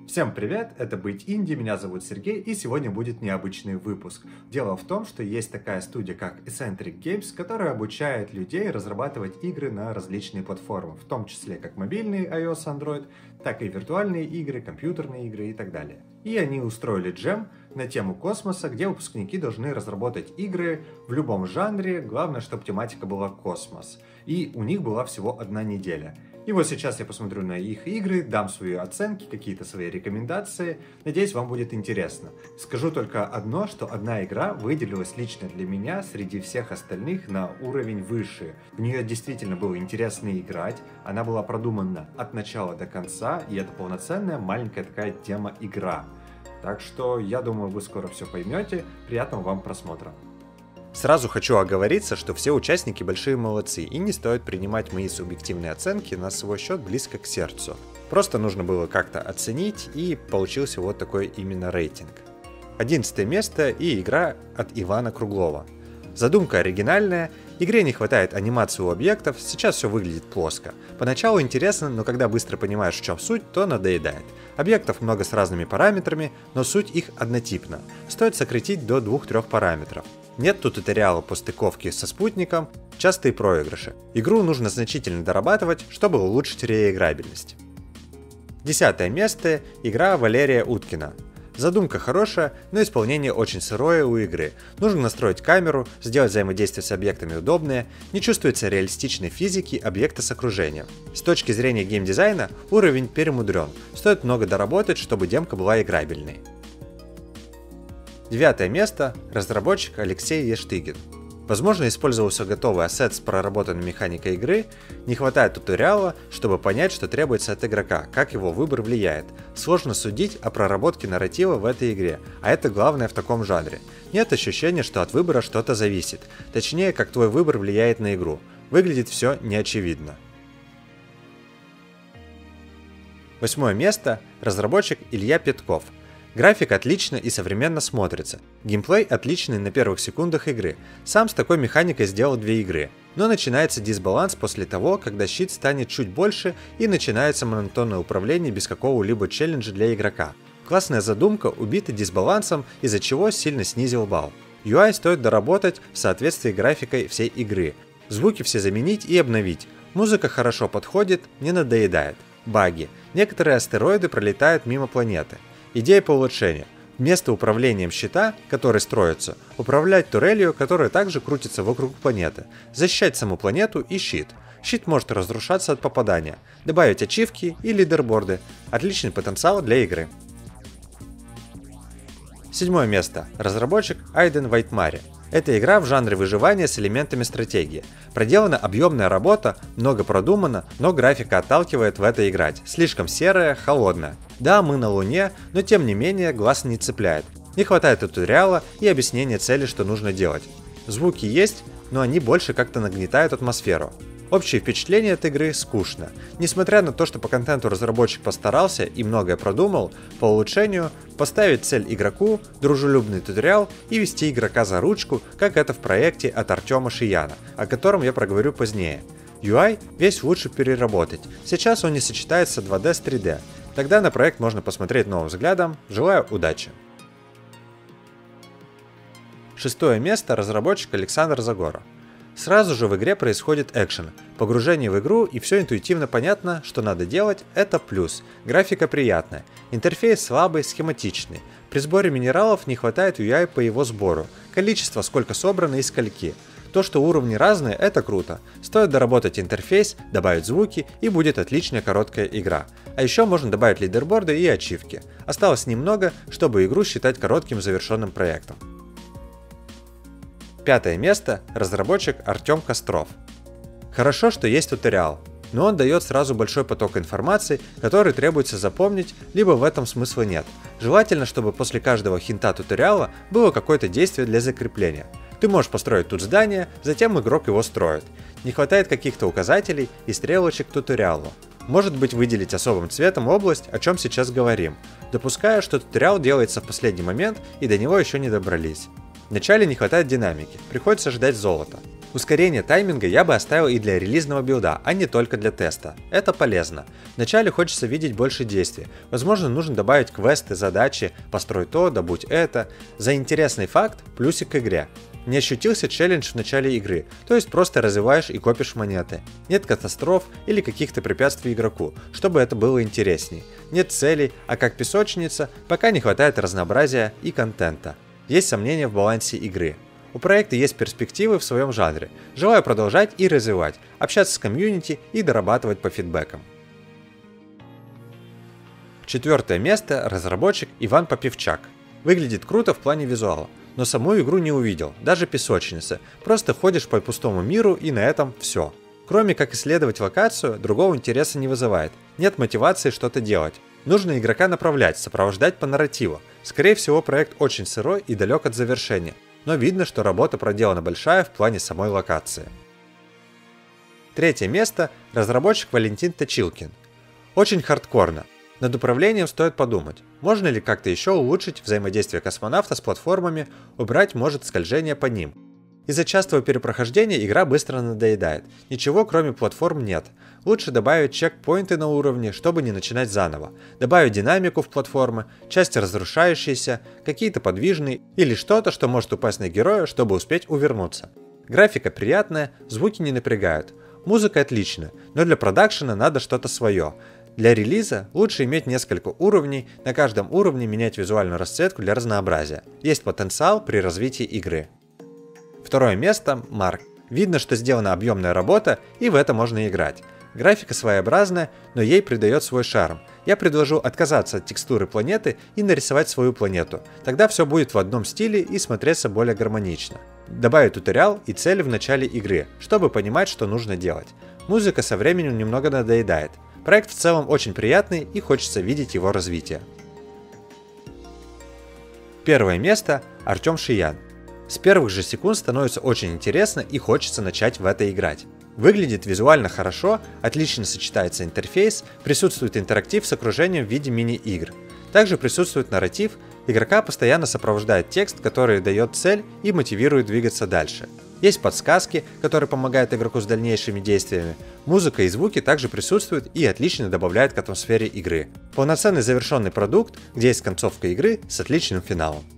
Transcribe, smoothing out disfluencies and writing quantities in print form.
Всем привет, это Быть Инди, меня зовут Сергей, и сегодня будет необычный выпуск. Дело в том, что есть такая студия, как Eccentric Games, которая обучает людей разрабатывать игры на различные платформы, в том числе как мобильные iOS, Android, так и виртуальные игры, компьютерные игры и так далее. И они устроили джем на тему космоса, где выпускники должны разработать игры в любом жанре, главное, чтобы тематика была космос. И у них была всего 1 неделя. И вот сейчас я посмотрю на их игры, дам свои оценки, какие-то свои рекомендации. Надеюсь, вам будет интересно. Скажу только одно, что одна игра выделилась лично для меня среди всех остальных на уровень выше. В нее действительно было интересно играть, она была продумана от начала до конца, и это полноценная маленькая такая тема-игра. Так что я думаю, вы скоро все поймете. Приятного вам просмотра. Сразу хочу оговориться, что все участники большие молодцы, и не стоит принимать мои субъективные оценки на свой счет близко к сердцу. Просто нужно было как-то оценить, и получился вот такой именно рейтинг. 11 место и игра от Ивана Круглова. Задумка оригинальная, игре не хватает анимации у объектов, сейчас все выглядит плоско. Поначалу интересно, но когда быстро понимаешь, в чем суть, то надоедает. Объектов много с разными параметрами, но суть их однотипна. Стоит сократить до 2-3 параметров. Нет туториала по стыковке со спутником, частые проигрыши. Игру нужно значительно дорабатывать, чтобы улучшить реиграбельность. 10 место – игра Валерия Уткина. Задумка хорошая, но исполнение очень сырое у игры. Нужно настроить камеру, сделать взаимодействие с объектами удобное, не чувствуется реалистичной физики объекта с окружением. С точки зрения геймдизайна уровень перемудрен, стоит много доработать, чтобы демка была играбельной. 9 место – разработчик Алексей Ештыгин. Возможно, использовался готовый ассет с проработанной механикой игры, не хватает туториала, чтобы понять, что требуется от игрока, как его выбор влияет. Сложно судить о проработке нарратива в этой игре, а это главное в таком жанре. Нет ощущения, что от выбора что-то зависит, точнее, как твой выбор влияет на игру. Выглядит все неочевидно. 8 место – разработчик Илья Петков. График отлично и современно смотрится. Геймплей отличный на первых секундах игры. Сам с такой механикой сделал 2 игры. Но начинается дисбаланс после того, когда щит станет чуть больше и начинается монотонное управление без какого-либо челленджа для игрока. Классная задумка убита дисбалансом, из-за чего сильно снизил балл. UI стоит доработать в соответствии с графикой всей игры. Звуки все заменить и обновить. Музыка хорошо подходит, не надоедает. Баги. Некоторые астероиды пролетают мимо планеты. Идея по улучшению. Вместо управлением щита, который строится, управлять турелью, которая также крутится вокруг планеты. Защищать саму планету и щит. Щит может разрушаться от попадания. Добавить ачивки и лидерборды. Отличный потенциал для игры. 7 место. Разработчик Айден Вайтмари. Это игра в жанре выживания с элементами стратегии. Проделана объемная работа, много продумано, но графика отталкивает в это играть. Слишком серая, холодная. Да, мы на Луне, но тем не менее глаз не цепляет. Не хватает туториала и объяснения цели, что нужно делать. Звуки есть, но они больше как-то нагнетают атмосферу. Общее впечатление от игры скучно. Несмотря на то, что по контенту разработчик постарался и многое продумал, по улучшению поставить цель игроку, дружелюбный туториал и вести игрока за ручку, как это в проекте от Артема Шияна, о котором я проговорю позднее. UI весь лучше переработать, сейчас он не сочетается 2D с 3D. Тогда на проект можно посмотреть новым взглядом. Желаю удачи! 6 место – разработчик Александр Загора. Сразу же в игре происходит экшен, погружение в игру и все интуитивно понятно, что надо делать, это плюс. Графика приятная, интерфейс слабый, схематичный. При сборе минералов не хватает UI по его сбору, количество сколько собрано и скольки. То, что уровни разные, это круто. Стоит доработать интерфейс, добавить звуки и будет отличная короткая игра. А еще можно добавить лидерборды и ачивки. Осталось немного, чтобы игру считать коротким завершенным проектом. 5 место – разработчик Артем Костров. Хорошо, что есть туториал, но он дает сразу большой поток информации, который требуется запомнить, либо в этом смысла нет. Желательно, чтобы после каждого хинта туториала было какое-то действие для закрепления. Ты можешь построить тут здание, затем игрок его строит. Не хватает каких-то указателей и стрелочек к туториалу. Может быть, выделить особым цветом область, о чем сейчас говорим. Допускаю, что туториал делается в последний момент и до него еще не добрались. Вначале не хватает динамики, приходится ждать золота. Ускорение тайминга я бы оставил и для релизного билда, а не только для теста. Это полезно. Вначале хочется видеть больше действий. Возможно, нужно добавить квесты, задачи, построй то, добудь это. За интересный факт – плюсик к игре. Не ощутился челлендж в начале игры, то есть просто развиваешь и копишь монеты. Нет катастроф или каких-то препятствий игроку, чтобы это было интересней. Нет целей, а как песочница, пока не хватает разнообразия и контента. Есть сомнения в балансе игры. У проекта есть перспективы в своем жанре. Желаю продолжать и развивать, общаться с комьюнити и дорабатывать по фидбэкам. 4 место – разработчик Иван Попивчак. Выглядит круто в плане визуала, но саму игру не увидел, даже песочницы. Просто ходишь по пустому миру и на этом все. Кроме как исследовать локацию, другого интереса не вызывает. Нет мотивации что-то делать. Нужно игрока направлять, сопровождать по нарративу. Скорее всего, проект очень сырой и далек от завершения. Но видно, что работа проделана большая в плане самой локации. 3 место – разработчик Валентин Точилкин. Очень хардкорно. Над управлением стоит подумать, можно ли как-то еще улучшить взаимодействие космонавта с платформами, убрать может скольжение по ним. Из-за частого перепрохождения игра быстро надоедает, ничего кроме платформ нет. Лучше добавить чекпоинты на уровне, чтобы не начинать заново. Добавить динамику в платформы, части разрушающиеся, какие-то подвижные или что-то, что может упасть на героя, чтобы успеть увернуться. Графика приятная, звуки не напрягают. Музыка отличная, но для продакшена надо что-то свое. Для релиза лучше иметь несколько уровней, на каждом уровне менять визуальную расцветку для разнообразия. Есть потенциал при развитии игры. 2 место – Марк. Видно, что сделана объемная работа, и в это можно играть. Графика своеобразная, но ей придает свой шарм. Я предложу отказаться от текстуры планеты и нарисовать свою планету. Тогда все будет в одном стиле и смотреться более гармонично. Добавить туториал и цели в начале игры, чтобы понимать, что нужно делать. Музыка со временем немного надоедает. Проект в целом очень приятный и хочется видеть его развитие. 1 место – Артем Шиян. С первых же секунд становится очень интересно и хочется начать в это играть. Выглядит визуально хорошо, отлично сочетается интерфейс, присутствует интерактив с окружением в виде мини-игр. Также присутствует нарратив, игрока постоянно сопровождает текст, который дает цель и мотивирует двигаться дальше. Есть подсказки, которые помогают игроку с дальнейшими действиями. Музыка и звуки также присутствуют и отлично добавляют к атмосфере игры. Полноценный завершенный продукт, где есть концовка игры с отличным финалом.